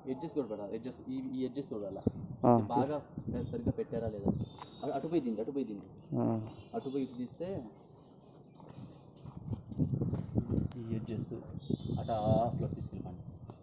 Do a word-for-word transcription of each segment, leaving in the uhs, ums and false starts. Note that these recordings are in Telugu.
ఎడ్జెస్ కూడా పెట్టాలి. ఎడ్జెస్ ఈ ఈ ఎడ్జెస్ చూడాలా బాగా సరిగ్గా పెట్టారా లేదా. అటుపోయి తింది అటుపోయి తింది అటుపోయి ఇటు తీస్తే ఈ ఎడ్జెస్ అటు హాఫ్లో తీసుకెళ్ళిపోండి.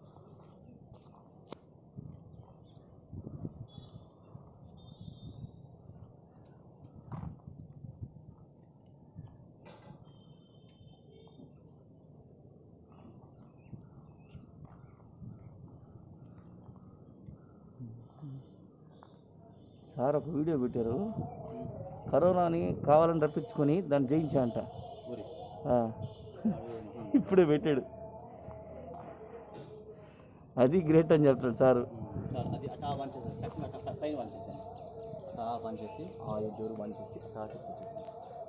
సార్ ఒక వీడియో పెట్టారు, కరోనాని కావాలని రప్పించుకొని దాన్ని జయించా అంట. ఇప్పుడే పెట్టాడు, అది గ్రేట్ అని చెప్తాడు సారు. అది అటా బంద్ చేసేసి అటా పైన బంద్ చేశాను, అటా బంద్ చేసి ఆ డోర్ బంద్ చేసి అటా వచ్చేసాను.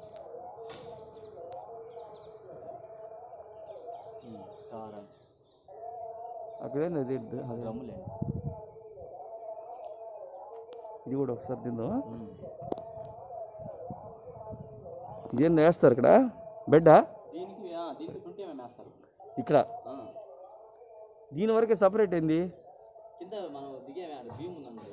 అక్కడేంది అది గమ్ములేండి. ఇది కూడా ఒకసారి తిందో. ఇదేంది వేస్తారు ఇక్కడ బెడ్డా? దీనికి దీనికి ట్వంటీ ఎంఎం వేస్తారు ఇక్కడ. దీని వరకే సపరేట్ అయింది. కింద మనం దిగే భీమ్ ఉందండి,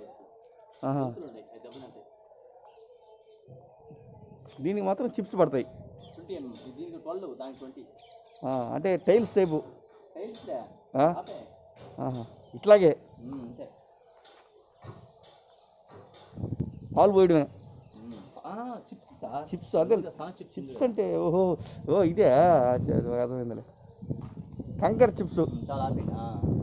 దీనికి మాత్రం చిప్స్ పడతాయి. ట్వంటీ ఎంఎం దీనికి ట్వెల్వ్ దానికి ట్వంటీ. అంటే టైల్స్ టైపు టైల్స్ ఇట్లాగే అంతే. పాలు పోయడమే. చిప్స్ చిప్స్ అదే చిప్స్ అంటే ఓహో ఓ ఇదే అర్థమైందిలే, కంకర్ చిప్స్. చాలా